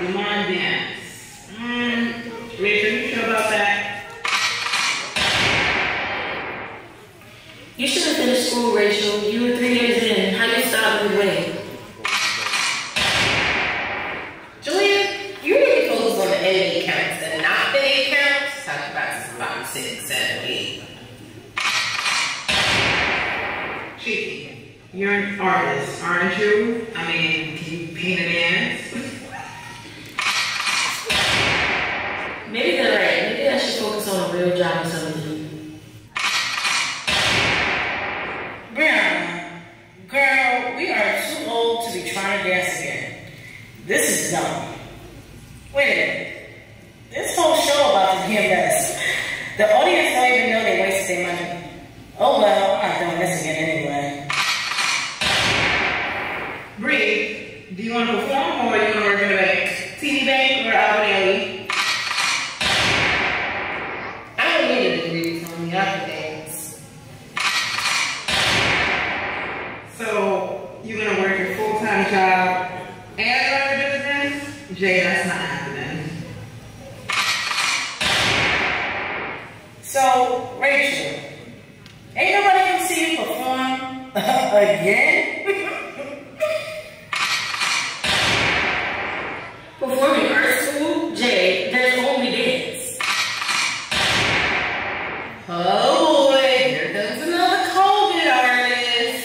Domond dance. Rachel, you sure about that? You should have finished school, Rachel. You were 3 years in. How you stop midway? Jaliah, you really focus on the ending counts and not the 8 counts. Talk about 5, 6, 7, 8. Sheiki, you're an artist, aren't you? I mean, can you paint a dance? Maybe they're right. Maybe I should focus on a real job or something. Brionna, girl, we are too old to be trying to dance again. This is dumb. Wait a minute. This whole show about to be a mess. The audience don't even know they wasted their money. Oh well, I'm not doing this again anyway. Bree, do you want to perform or do you want to work in the bank? TD Bank or Albert Alley? I don't need a degree from the other things. So, you're going to work your full-time job and run your business? Jay, that's not happening. So, Rachel, ain't nobody gonna see you perform again? Performing art school? Jay, there's only dance. Oh boy, here comes another COVID artist.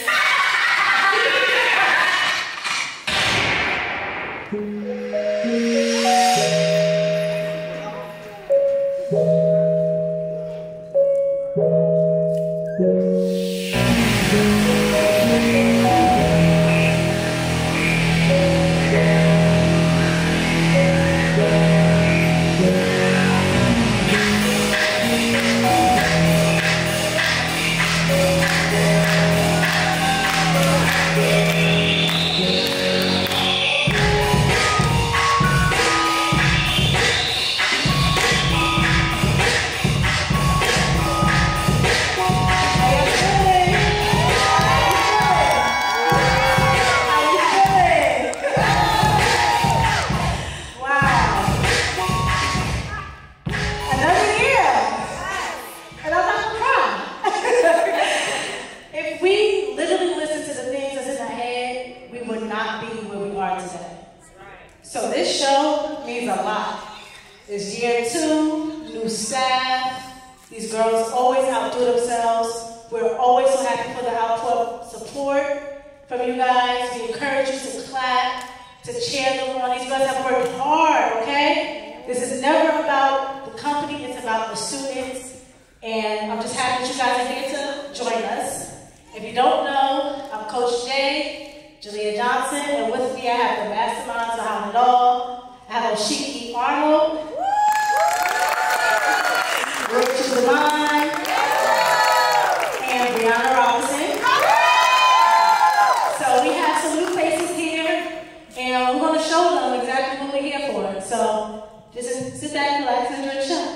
Jaliah Johnson, and with me I have the masterminds behind it all. I have Sheiki Arnold, Rachele Domond, and Brionna Robinson. So we have some new faces here, and we're going to show them exactly what we're here for. So just sit back, relax, and enjoy the show.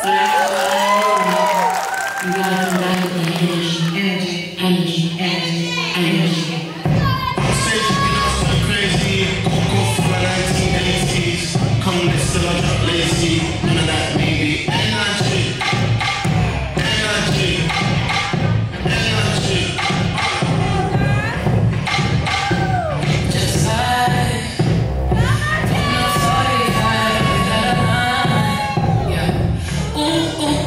But after you gotta come back with that energy. Crazy, go for my 1980s. Come next till I drop lazy. None of that baby. Energy. Just like from the 45 we had a line. Yeah. Ooh, ooh,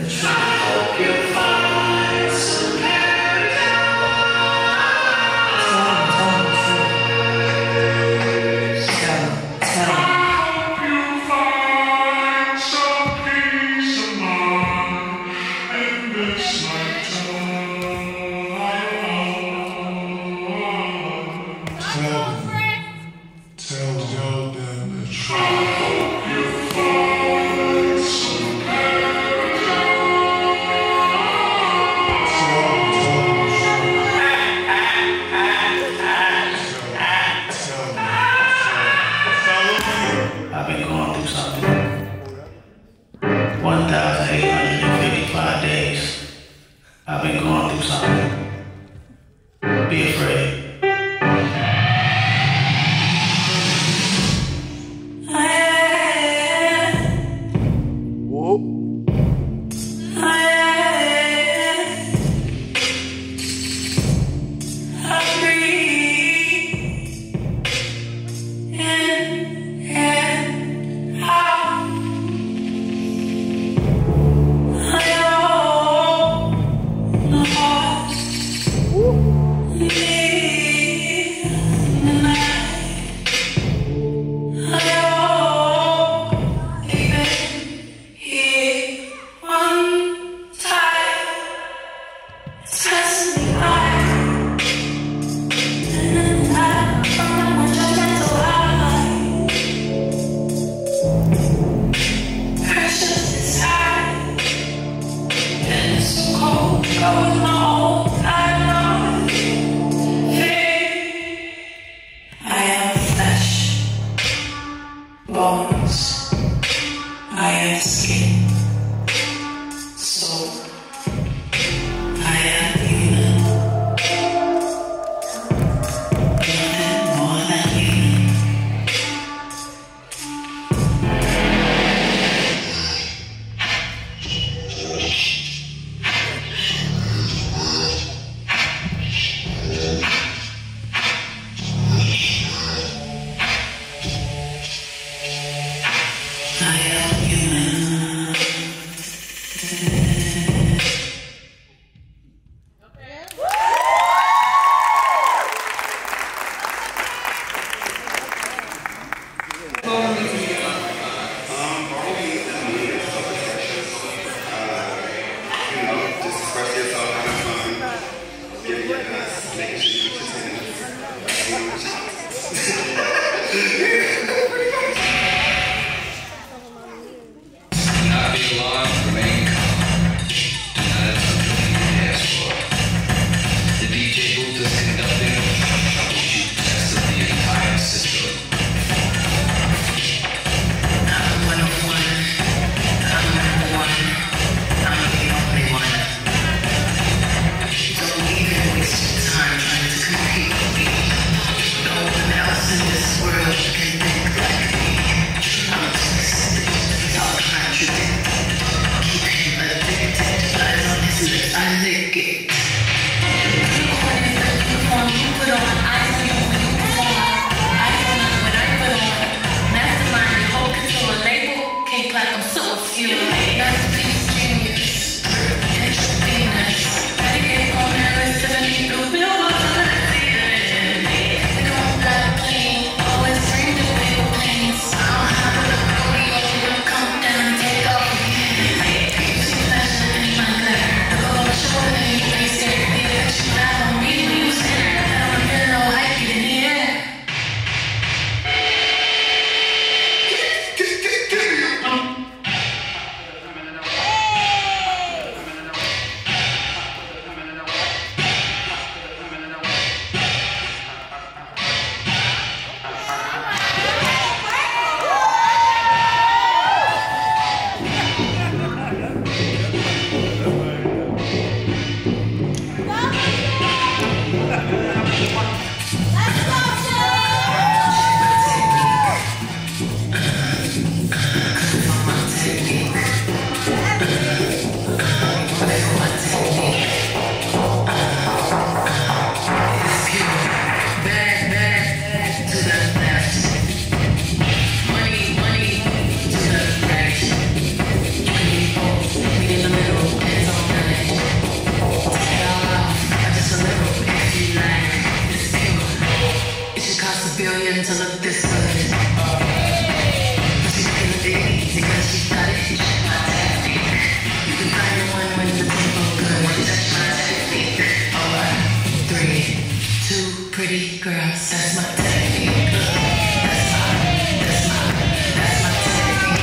Not be alarmed, remain calm. pretty girls, that's my technique. That's my technique.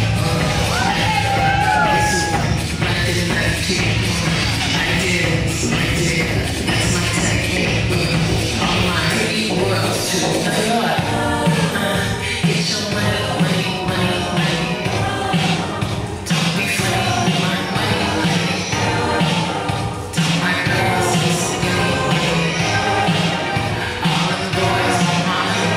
It's right in that team. Ideas, that's my technique. All my pretty worlds to the Lord. Get your money. Don't be funny, my money. Don't my girls, all of the boys, all of the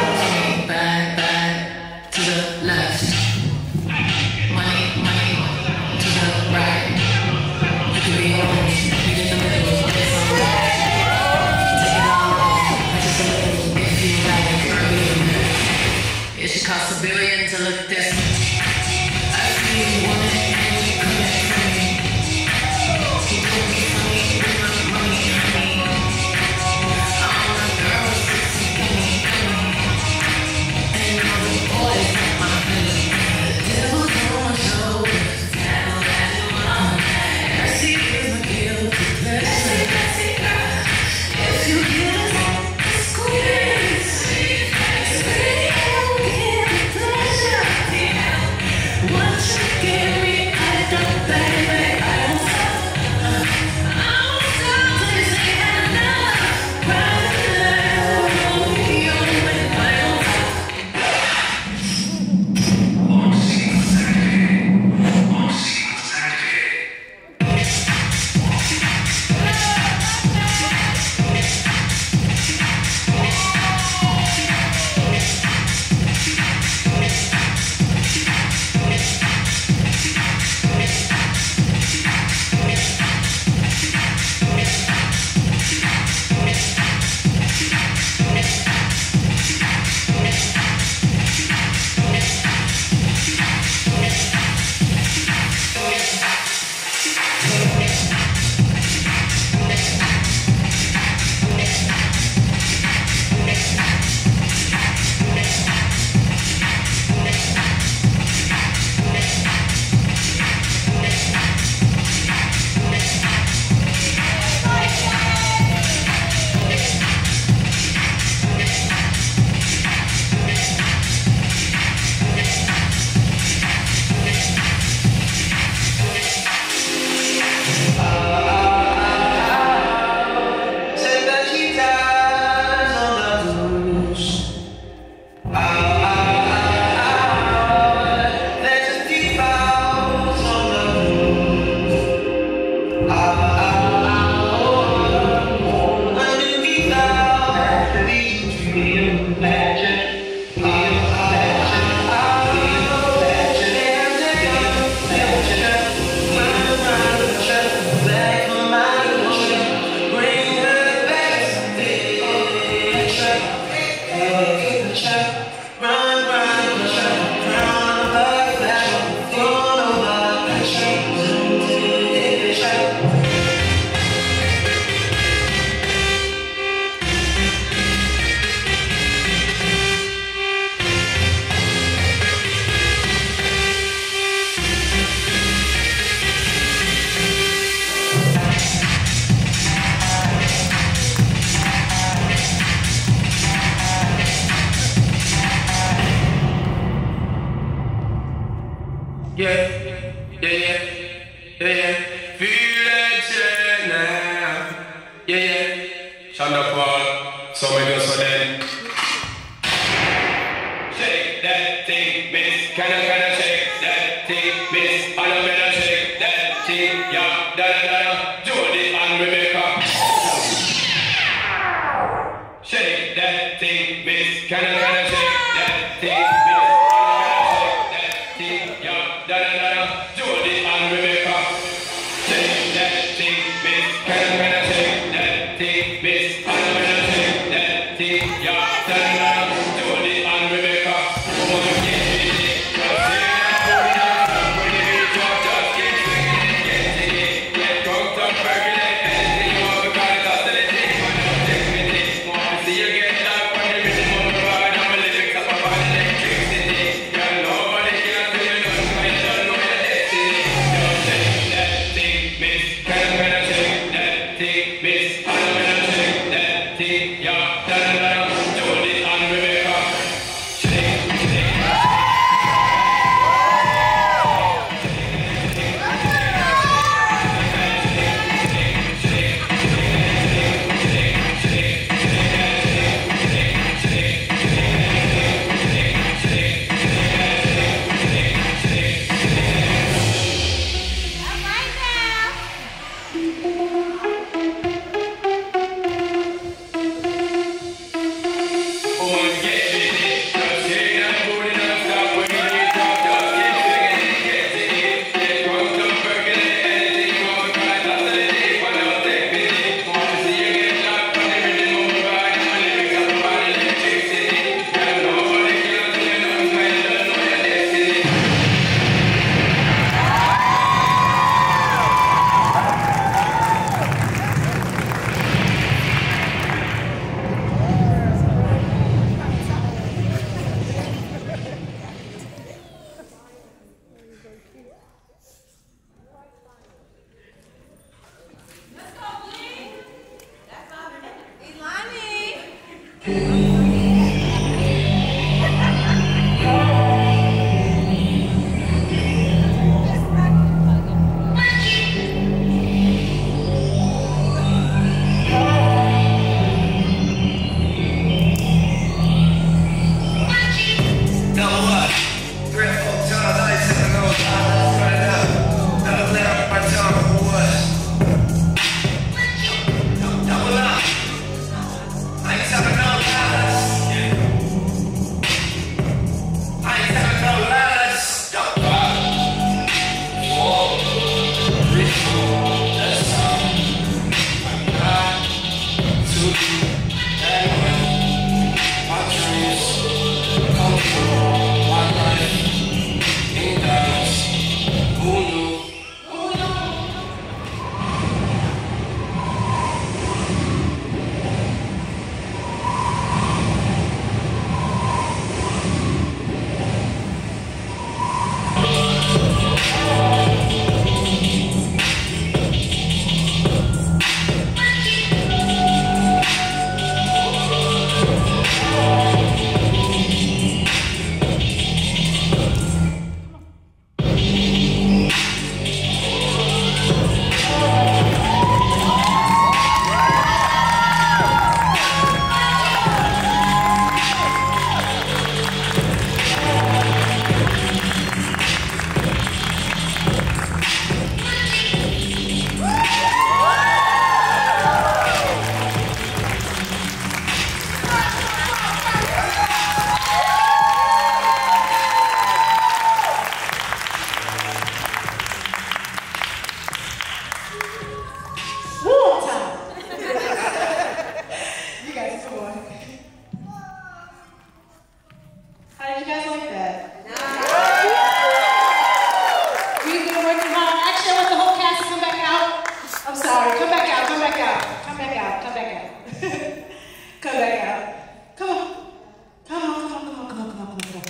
come back out, come back out. Come back out. Come on. Come on, come on, come on, come on, come on, come on, come on.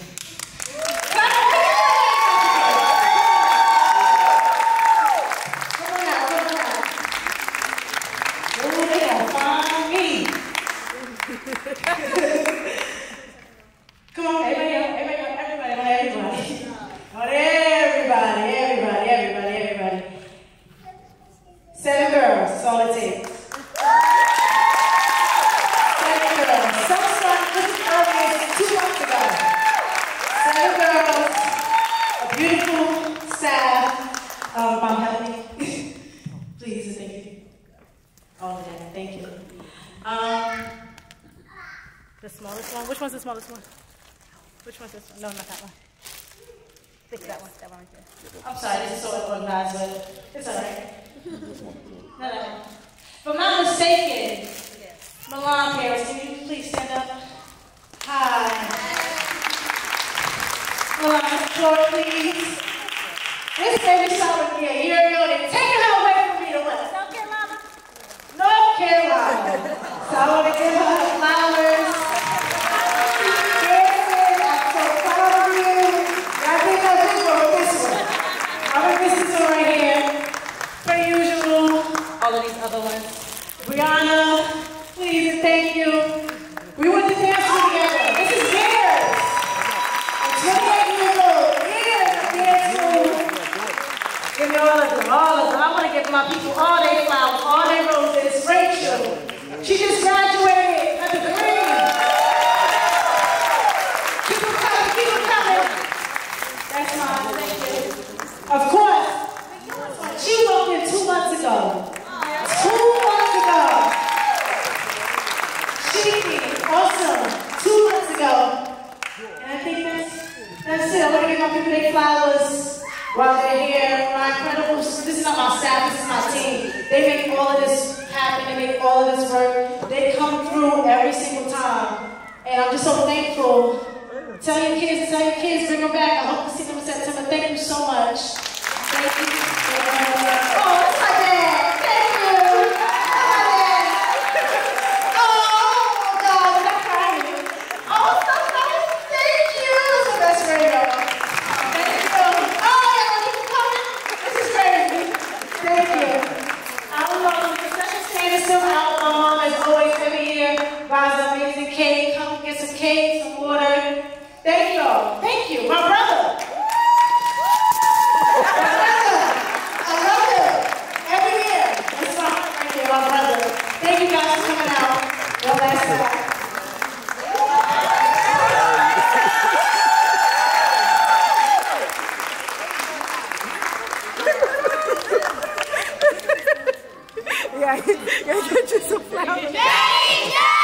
Come on, everybody else, everybody. On everybody. 7 girls, that's all it takes. 7 girls. Some started this earlier 2 months ago. 7 girls, a beautiful staff. Mom, help me. Please, thank you. Oh, yeah, thank you. The smallest one? Which one's the smallest one? Which one's this one? No, not that one. Pick that one right there. I'm sorry, this is so unorganized, but it's all right. Not that one. If I'm not mistaken, Milan parents, can you please stand up? Hi. Milan, floor, please. This baby saw with me a year ago. They're taking her away from me to what? South Carolina? North Carolina. So I want to give her flowers. All of these other ones. Brionna, please and thank you. We went to dance together. This is years. I'm 28 years old. Years of dance school. Give me all of them, all of them. I want to give my people all their flowers, all their roses. Rachel, she just graduated a degree. Keep them coming, keep them coming. That's mine, thank you. Of course, she walked in 2 months ago. 2 months ago. Sheiki, awesome. 2 months ago. And I think that's it. I want to give my people their flowers while they're here. My incredible, this is not my staff, this is my team. They make all of this happen, they make all of this work. They come through every single time. And I'm just so thankful. Tell your kids, bring them back. I hope to see them in September. Thank you so much. Thank you. Oh, that's my dad. Thank you. Buys an amazing cake, come get some cake, some water. Thank you all. Thank you. My brother. I love him. Every year. That's my right here, my brother. Thank you guys for coming out. Well, that's Yeah, get you some flowers.